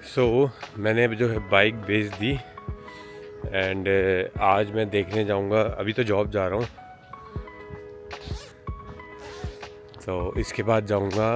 मैंने जो है बाइक बेच दी एंड आज मैं देखने जाऊंगा। अभी तो जॉब जा रहा हूँ, तो इसके बाद जाऊंगा।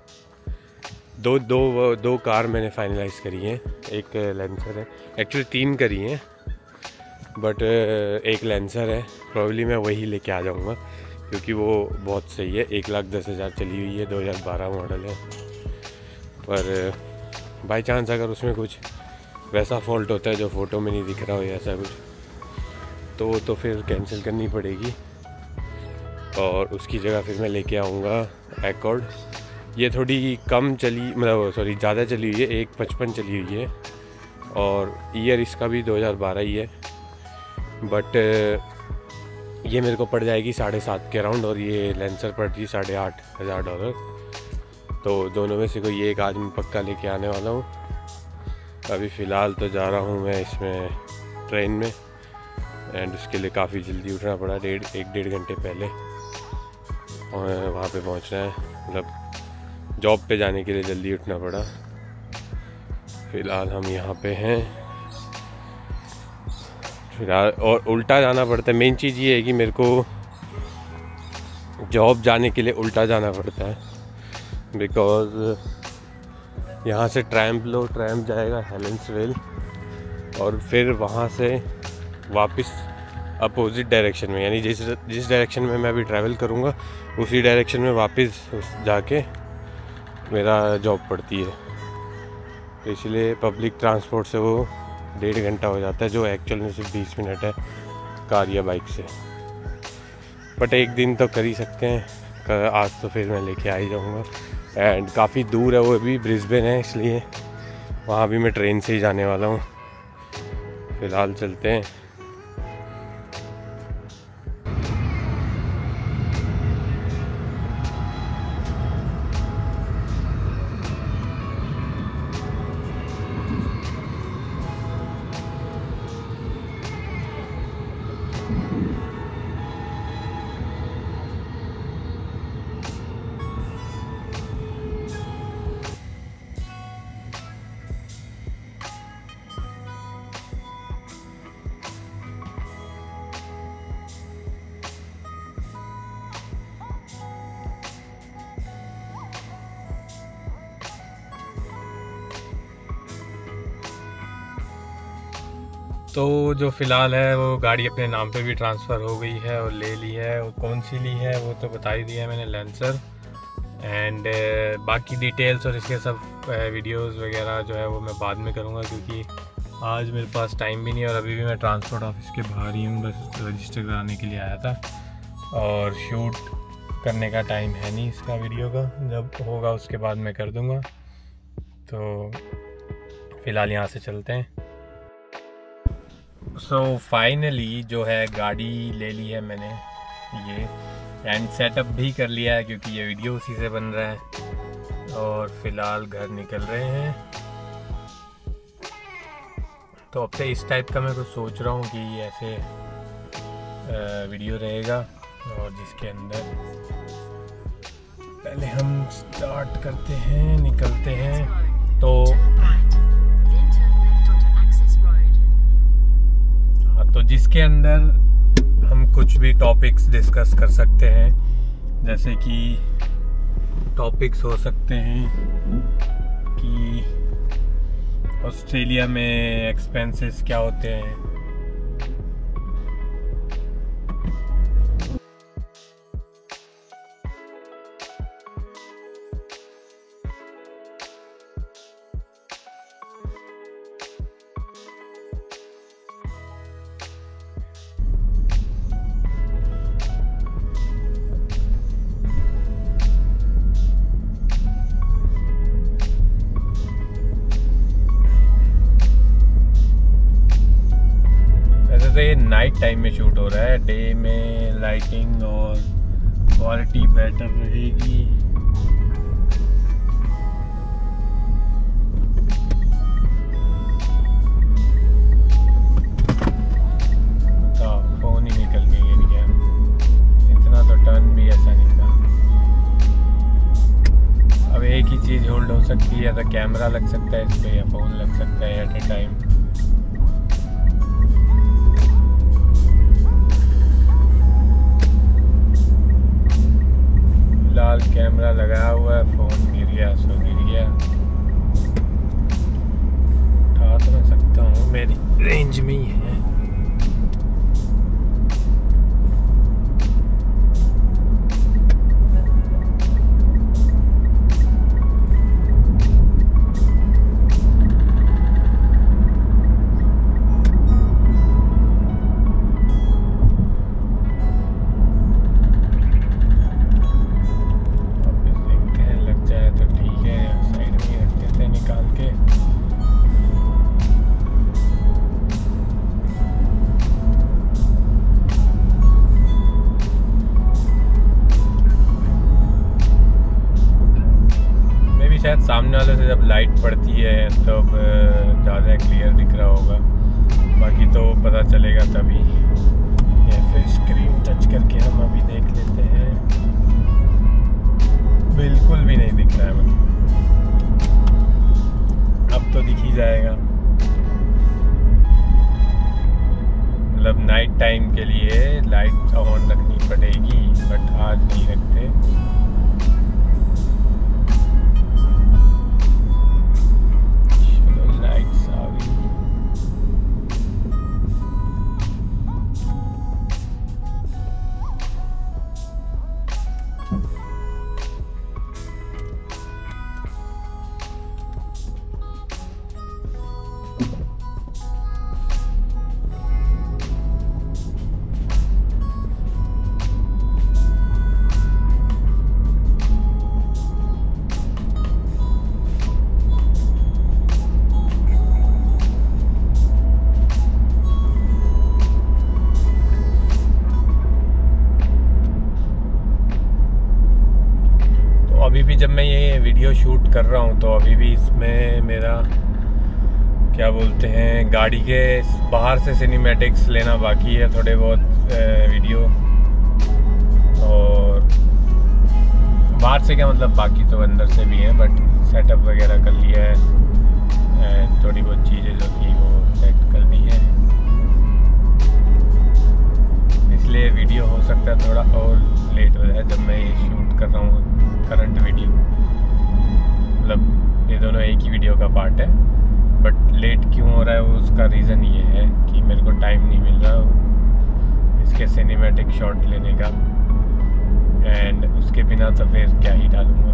दो कार मैंने फाइनलाइज करी हैं। एक लेंसर है, एक्चुअली 3 करी हैं, बट एक लेंसर है। प्रॉब्ली मैं वही लेके आ जाऊंगा क्योंकि वो बहुत सही है। 1,10,000 चली हुई है, 2012 मॉडल है। पर बाई चांस अगर उसमें कुछ वैसा फॉल्ट होता है जो फ़ोटो में नहीं दिख रहा हो या ऐसा कुछ, तो फिर कैंसिल करनी पड़ेगी और उसकी जगह फिर मैं लेके आऊँगा एकॉर्ड। ये थोड़ी कम चली, मतलब सॉरी ज़्यादा चली हुई है, 1,55 चली हुई है और ईयर इसका भी 2012 ही है। बट ये मेरे को पड़ जाएगी 7.5 के अराउंड और ये लेंसर पड़ रही $8,500। तो दोनों में से कोई एक आज मैं पक्का लेके आने वाला हूँ। अभी फ़िलहाल तो जा रहा हूँ मैं इसमें ट्रेन में एंड उसके लिए काफ़ी जल्दी उठना पड़ा, 1.5 घंटे पहले और वहाँ पे पहुँचना है। मतलब जॉब पे जाने के लिए जल्दी उठना पड़ा। फ़िलहाल हम यहाँ पे हैं फिलहाल, और उल्टा जाना पड़ता है। मेन चीज़ ये है कि मेरे को जॉब जाने के लिए उल्टा जाना पड़ता है, बिकॉज़ यहाँ से ट्रैम जाएगा हेलेंसवेल और फिर वहाँ से वापस अपोजिट डायरेक्शन में, यानी जिस डायरेक्शन में मैं अभी ट्रैवल करूँगा उसी डायरेक्शन में वापस जाके मेरा जॉब पड़ती है। तो इसलिए पब्लिक ट्रांसपोर्ट से वो 1.5 घंटा हो जाता है, जो एक्चुअल में सिर्फ 20 मिनट है कार या बाइक से। बट एक दिन तो कर ही सकते हैं। आज तो फिर मैं लेके आ ही जाऊँगा एंड काफ़ी दूर है, वो भी ब्रिस्बेन है, इसलिए वहाँ भी मैं ट्रेन से ही जाने वाला हूँ। फ़िलहाल चलते हैं। तो जो फ़िलहाल है वो गाड़ी अपने नाम पे भी ट्रांसफ़र हो गई है और ले ली है। और कौन सी ली है वो तो बता ही दिया है मैंने, लेंसर। एंड बाकी डिटेल्स और इसके सब वीडियोस वगैरह जो है वो मैं बाद में करूँगा, क्योंकि आज मेरे पास टाइम भी नहीं है और अभी भी मैं ट्रांसपोर्ट ऑफिस के बाहर ही हूँ, बस रजिस्टर कराने के लिए आया था और शूट करने का टाइम है नहीं इसका वीडियो का। जब होगा उसके बाद मैं कर दूँगा। तो फ़िलहाल यहाँ से चलते हैं। सो फाइनली जो है गाड़ी ले ली है मैंने ये, एंड सेटअप भी कर लिया है क्योंकि ये वीडियो उसी से बन रहा है। और फिलहाल घर निकल रहे हैं। तो अब से इस टाइप का मैं कुछ सोच रहा हूँ कि ऐसे वीडियो रहेगा और जिसके अंदर पहले हम स्टार्ट करते हैं, निकलते हैं। तो जिसके अंदर हम कुछ भी टॉपिक्स डिस्कस कर सकते हैं, जैसे कि टॉपिक्स हो सकते हैं कि ऑस्ट्रेलिया में एक्सपेंसेस क्या होते हैं, ये नाइट टाइम में शूट हो रहा है। डे में लाइटिंग और क्वालिटी बेटर रहेगी। फोन ही निकल गया, इतना तो टर्न भी ऐसा नहीं था। अब एक ही चीज़ होल्ड हो सकती है, द कैमरा लग सकता है इस पर या फ़ोन लग सकता है एट ए टाइम। फिलहाल कैमरा लगाया हुआ है, फ़ोन गिर गया सो गिर गया। उठा तो मैं सकता हूँ, मेरी रेंज में ही है। शायद सामने वाले से जब लाइट पड़ती है तब ज़्यादा क्लियर दिख रहा होगा, बाकी तो पता चलेगा तभी। ये फिर स्क्रीन टच करके हम अभी देख लेते हैं, बिल्कुल भी नहीं दिख रहा है, मतलब अब तो दिख ही जाएगा। मतलब नाइट टाइम के लिए लाइट ऑन रखनी पड़ेगी, बट आज नहीं रखते। अभी भी जब मैं ये वीडियो शूट कर रहा हूँ तो अभी भी इसमें मेरा क्या बोलते हैं, गाड़ी के बाहर से सिनेमैटिक्स लेना बाकी है, थोड़े बहुत वीडियो। और बाहर से क्या मतलब, बाकी तो अंदर से भी है, बट सेटअप वगैरह कर लिया है, थोड़ी बहुत चीज़ें जो थी वो सेट कर दी है, इसलिए वीडियो हो सकता है थोड़ा और लेट हो जाए जब मैं ये शूट कर रहा हूँ करंट वीडियो। मतलब ये दोनों एक ही वीडियो का पार्ट है, बट लेट क्यों हो रहा है वो उसका रीज़न ये है कि मेरे को टाइम नहीं मिल रहा इसके सिनेमैटिक शॉट लेने का, एंड उसके बिना तो फिर क्या ही डालूँगा।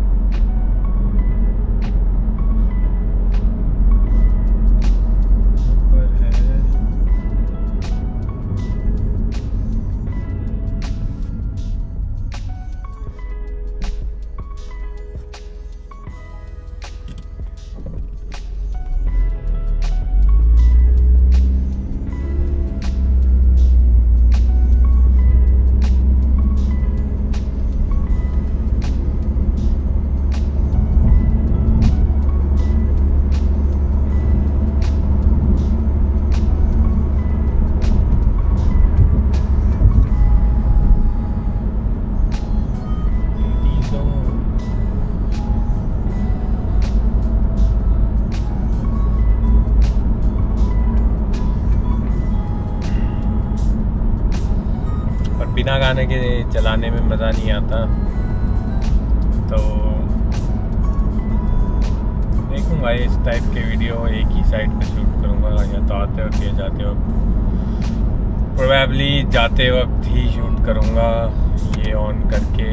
बिना गाने के चलाने में मज़ा नहीं आता, तो देखूँगा इस टाइप के वीडियो एक ही साइड पे शूट करूँगा, या तो आते वक्त या जाते वक्त। प्रोबेबली जाते वक्त ही शूट करूँगा ये ऑन करके।